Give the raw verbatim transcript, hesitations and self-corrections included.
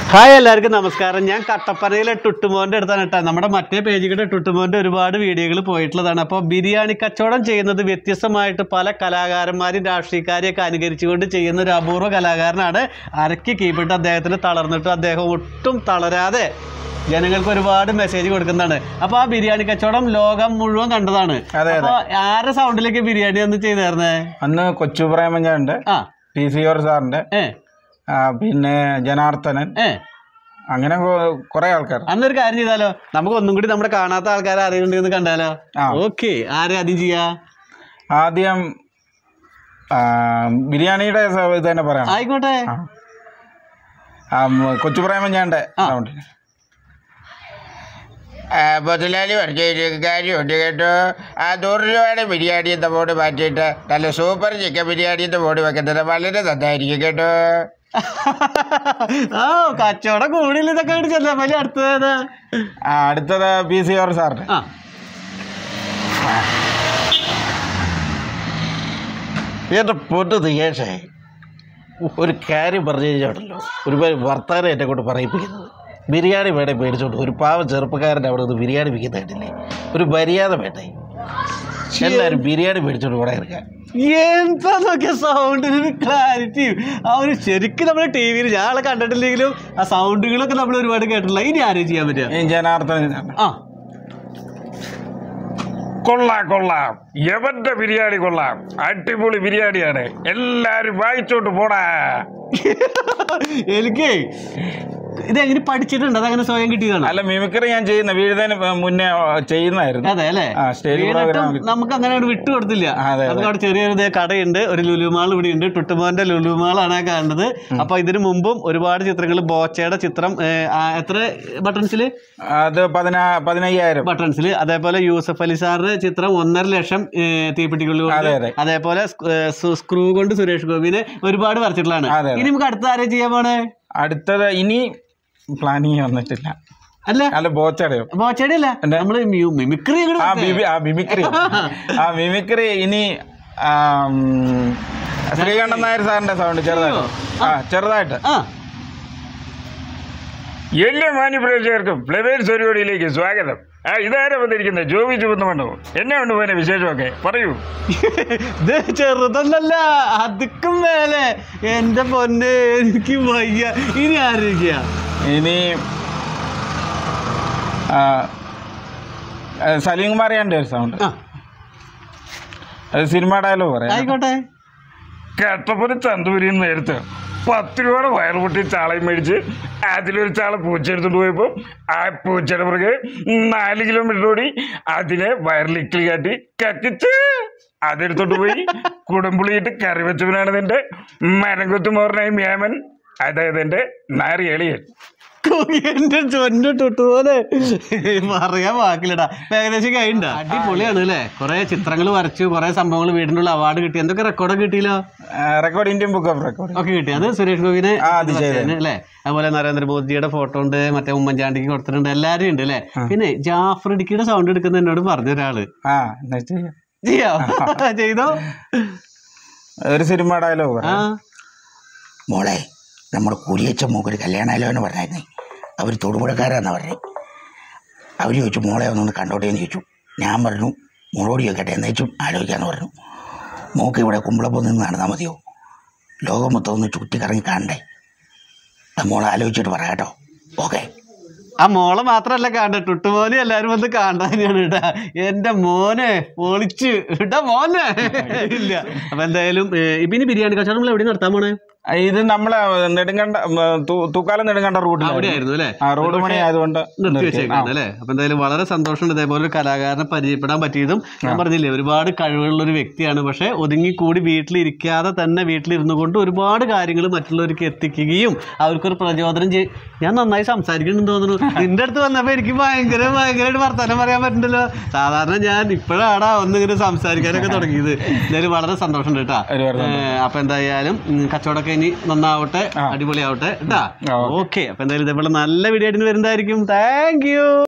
Hi എല്ലാവർക്കും നമസ്കാരം. ഞാൻ കട്ടപ്പനയിലെ ടുട്ടുമോൻ്റെ അടുത്താണ് കേട്ടോ. നമ്മുടെ മറ്റേ പേജുകളുടെ ടുട്ടുമോൻ്റെ ഒരുപാട് വീഡിയോകൾ പോയിട്ടുള്ളതാണ്. അപ്പോൾ ബിരിയാണി കച്ചവടം ചെയ്യുന്നത് വ്യത്യസ്തമായിട്ട് പല കലാകാരന്മാരും രാഷ്ട്രീയക്കാരെയൊക്കെ അനുകരിച്ചുകൊണ്ട് ചെയ്യുന്ന ഒരു അപൂർവ കലാകാരനാണ്. അരക്കി കീപ്പിട്ട് അദ്ദേഹത്തിന് തളർന്നിട്ട് അദ്ദേഹം ഒട്ടും തളരാതെ ജനങ്ങൾക്ക് ഒരുപാട് മെസ്സേജ് കൊടുക്കുന്നതാണ്. അപ്പോൾ ആ ബിരിയാണി കച്ചവടം ലോകം മുഴുവൻ കണ്ടതാണ്. അപ്പോൾ ആരുടെ സൗണ്ടിലേക്ക് ബിരിയാണി ഒന്ന് ചെയ്തായിരുന്നേ? അന്ന് കൊച്ചു പ്രേമഞ്ഞുണ്ട്, ആ ടി സി ഓർ സാറിൻ്റെ, പിന്നെ ജനാർദ്ദനൻ, അങ്ങനെ കുറെ ആൾക്കാർ. അന്നൊരു കാര്യം ചെയ്താലോ, നമുക്ക് ഒന്നും കൂടി നമ്മുടെ കാണാത്ത ആൾക്കാരെ അറിയുന്നുണ്ടെന്ന് കണ്ടാലോ? ഓക്കെ, ആരെ ആദ്യം ചെയ്യാ? ആദ്യം ബിരിയാണിയുടെ ഇത് തന്നെ പറയാം. ആയിക്കോട്ടെ. കൊച്ചു പ്രേമഞ്ഞാൻ്റെ സൗണ്ട്. മുതലാളി പറഞ്ഞ കാര്യമുണ്ട് കേട്ടോ. ആ നൂറ് രൂപയുടെ ബിരിയാണി എന്ന ബോർഡ് മാറ്റിയിട്ട് നല്ല സൂപ്പർ ചിക്കൻ ബിരിയാണി എന്ന ബോർഡ് വെക്കുന്നത് വളരെ നന്നായിരിക്കും കേട്ടോ. ആ കച്ചവടം കൂടുതൽ ഇതൊക്കെ ചെല്ലാൻ വലിയ അടുത്തത്. ആ അടുത്തത് പി സി ഓർ സാറിന്. എൻ്റെ പൊട്ട് തികേഷേ, ഒരു കാര്യം പറഞ്ഞു കഴിഞ്ഞാണല്ലോ ഒരുപാട് വർത്താനം എന്നെ കൊണ്ട് പറയിപ്പിക്കുന്നത്. ബിരിയാണി വേണേ മേടിച്ചോണ്ട് ഒരു പാവം ചെറുപ്പക്കാരൻ്റെ അവിടെ നിന്ന് ബിരിയാണി വിൽക്കുന്ന കേട്ടില്ലേ? ഒരു മര്യാദ വേണ്ടേ? എല്ലാവരും ബിരിയാണി മേടിച്ചോണ്ട് ഇവിടെ ഇറക്കാൻ. എന്താ നോക്കിയ സൗണ്ടിന് ക്ലാരിറ്റി. ആ ഒരു ശരിക്കും നമ്മൾ ടി വിയിൽ ഞാളെ കണ്ടിട്ടില്ലെങ്കിലും ആ സൗണ്ടുകളൊക്കെ നമ്മൾ ഒരുപാട് കേട്ടിട്ടില്ല. ഇനി ആരും ചെയ്യാൻ പറ്റുക? ജനാർദ്ദനൻ. ആ കൊള്ളാം കൊള്ളാം, എവന്റെ ബിരിയാണി കൊള്ളാം, അടിപൊളി ബിരിയാണിയാണ്, എല്ലാരും വായിച്ചോണ്ട് പോടാ. എനിക്ക് ഇതെങ്ങനെ പഠിച്ചിട്ടുണ്ട്? അതങ്ങനെ സ്വയം കിട്ടിയതാണ്? അല്ല, മിമിക്രി ഞാൻ ചെയ്യുന്ന വീഴുന്നതിന് മുന്നേ ചെയ്യുന്നതായിരുന്നു. അതെ അല്ലേ? നമുക്ക് അങ്ങനെ വിട്ടു കൊടുത്തില്ല. നമുക്ക് അവിടെ ചെറിയൊരു കടയുണ്ട്, ഒരു ലുലുമാൾ ഇവിടെ ഉണ്ട്. ടുട്ടുമോന്റെ ലുലുമാളാണ് കാണുന്നത്. അപ്പൊ ഇതിനു മുമ്പും ഒരുപാട് ചിത്രങ്ങൾ, ബോച്ചയുടെ ചിത്രം എത്ര ബട്ടൺസില്? അത് പതിനാ പതിനയ്യായിരം ബട്ടൺസിൽ. അതേപോലെ യൂസഫ് അലി സാറിന്റെ ചിത്രം ഒന്നര ലക്ഷം തീപ്പെട്ടിക്കുള്ളിൽ. അതേപോലെ സ്ക്രൂ കൊണ്ട് സുരേഷ് ഗോപിനെ ഒരുപാട് വരച്ചിട്ടുള്ളതാണ്. ഇനി നമുക്ക് അടുത്ത ആരെയും ചെയ്യാൻ പോണേ? അടുത്തത് ഇനി പ്ലാനിങ് വന്നിട്ടില്ല. അല്ല അല്ല ബോച്ചടയോ? ബോച്ചയുടെ അല്ല, നമ്മള് മിമിക്രി. ആ മിമിക്രി ആ മിമിക്രി ഇനി ശ്രീകണ്ഠൻ നായർ സാറിന്റെ സൗണ്ട് ചെറുതായിട്ട്. ആ ചെറുതായിട്ട്. എല്ലാ മാന്യപ്രേക്ഷകർക്കും ഫ്ലവേഴ്സ് പരിപാടിയിലേക്ക് സ്വാഗതം. ആ ഇതാരാ വന്നിരിക്കുന്നത്? ജോബി ചുവന്നുമണ്ണോ. എന്നെ കൊണ്ട് പോയ വിശേഷമൊക്കെ പറയൂ. ഇത് ചെറുതൊന്നല്ല, അതുക്കും മേലെ. എന്റെ പൊന്നെ, എനിക്ക് വയ്യ. ഇനി ആയിരിക്കുക? ഇനി സലീം കുമാറിയാൻ്റെ ഒരു സൗണ്ട്. അത് സിനിമ ഡയലോഗ് പറയാം. ആയിക്കോട്ടെ. കട്ടപ്പന ചന്തൂരിൽ നിന്ന് നേരത്തെ പത്ത് രൂപയുടെ വയർ പൊട്ടി ചാളയും മേടിച്ച് അതിലൊരു ചാള പൂച്ച എടുത്തുകൊണ്ട് പോയപ്പോൾ ആ പൂച്ചയുടെ പുറകെ നാല് കിലോമീറ്റർ ഓടി അതിനെ വയറിലിക്കിളി കാട്ടി കക്കിച്ച് അതെടുത്തോണ്ട് പോയി കുടംപുളിയിട്ട് കറി വെച്ചവനാണ് നിന്റെ മരംകൊത്തു മോറിനായി മ്യാമൻ, അതായത് എൻ്റെ നാരി എളിയൻ. എന്റെ ചൊന്ന ടുട്ടുപോലെ പറയാൻ വാക്കില്ലടാ. ഏകദേശം കഴിഞ്ഞ അടിപൊളിയാണ് അല്ലേ? കുറെ ചിത്രങ്ങൾ വരച്ചു, കുറെ സംഭവങ്ങൾ, വീടിനുള്ള അവാർഡ് കിട്ടി. എന്തൊക്കെ റെക്കോർഡൊക്കെ കിട്ടിയല്ലോ? Record, Indian book of record ഒക്കെ കിട്ടി. അത് സുരേഷ് ഗോപിനെ അല്ലേ? അതുപോലെ നരേന്ദ്രമോദിയുടെ ഫോട്ടോ ഉണ്ട്, മറ്റേ ഉമ്മൻചാണ്ടിക്ക് കൊടുത്തിട്ടുണ്ട്, എല്ലാരും ഉണ്ട് അല്ലേ? പിന്നെ ജാഫർ ഇടുക്കിയുടെ സൗണ്ട് എടുക്കുന്ന എന്നോട് പറഞ്ഞ ഒരാള്. ചെയ്യാ ചെയ്തോ? ഒരു സിനിമ ഡയലോഗ്. മോളെ, നമ്മുടെ കുരിയച്ച മൂക്കൊരു കല്യാണമല്ലോ എന്ന് പറഞ്ഞായിരുന്നേ. അവർ തൊടുപുഴക്കാരാന്നാ പറഞ്ഞേ. അവർ ചോദിച്ചു മോളെ ഒന്നൊന്ന് കണ്ടോട്ടെ എന്ന് ചോദിച്ചു. ഞാൻ പറഞ്ഞു മോളോട് ചോദിക്കട്ടെ എന്ന് വെച്ചും ആലോചിക്കാമെന്ന് പറഞ്ഞു. മോക്ക് ഇവിടെ കുമ്പളപ്പം നിന്ന് നടന്നാൽ മതിയോ? ലോകം മൊത്തം ഒന്ന് ചുറ്റിക്കറങ്ങി കാണണ്ടേ? മോളെ ആലോചിച്ചിട്ട് പറയാം കേട്ടോ. ഓക്കെ. ആ മോളെ മാത്രല്ല കാണണ്ട, ടുട്ടുമോനെ എല്ലാരും വന്ന് കാണാനാണ് കേട്ടാ. എന്റെ മോനെ പൊളിച്ച് ഇട്ടാ മോനെ ഇല്ല. അപ്പൊ എന്തായാലും ഇപ്പിനി ബിരിയാണി കച്ചവടം നമ്മൾ എവിടെ നടത്താൻ പോണേ? ഇത് നമ്മളെ നെടുങ്കണ്ട തൂക്കാലം നെടുങ്കണ്ട റൂട്ടിൽ അവിടെയായിരുന്നു അല്ലേ? റോഡ് പണി ആയതുകൊണ്ട് നിർത്തി വെച്ചേക്കാണ് അല്ലേ? അപ്പൊ എന്തായാലും വളരെ സന്തോഷമുണ്ട് ഇതേപോലെ ഒരു കലാകാരനെ പരിചയപ്പെടാൻ പറ്റിയതും. ഞാൻ പറഞ്ഞില്ലേ, ഒരുപാട് കഴിവുള്ള ഒരു വ്യക്തിയാണ്. പക്ഷെ ഒതുങ്ങിക്കൂടി വീട്ടിലിരിക്കാതെ തന്നെ വീട്ടിലിരുന്നു കൊണ്ട് ഒരുപാട് കാര്യങ്ങൾ മറ്റുള്ളവർക്ക് എത്തിക്കുകയും അവർക്കൊരു പ്രചോദനം ചെയ്യും. ഞാൻ നന്നായി സംസാരിക്കുന്നുണ്ടെന്ന് തോന്നുന്നു. നിന്റെ അടുത്ത് വന്നപ്പോ എനിക്ക് ഭയങ്കര ഭയങ്കരമായിട്ട് വർത്തമാനം പറയാൻ പറ്റുന്നുണ്ടല്ലോ. സാധാരണ ഞാൻ ഇപ്പോഴാടാ ഒന്നിങ്ങനെ സംസാരിക്കാനൊക്കെ തുടങ്ങിയത്. എന്തായാലും വളരെ സന്തോഷമുണ്ട് കേട്ടാ. അപ്പൊ എന്തായാലും കച്ചവടമൊക്കെ ഇനി നന്നാവട്ടെ, അടിപൊളിയാവട്ടെ കേട്ടാ. ഓക്കെ. അപ്പൊ എന്തായാലും ഇതേപോലെ നല്ല വീഡിയോ ആയിട്ട് വരുന്നതായിരിക്കും. Thank U.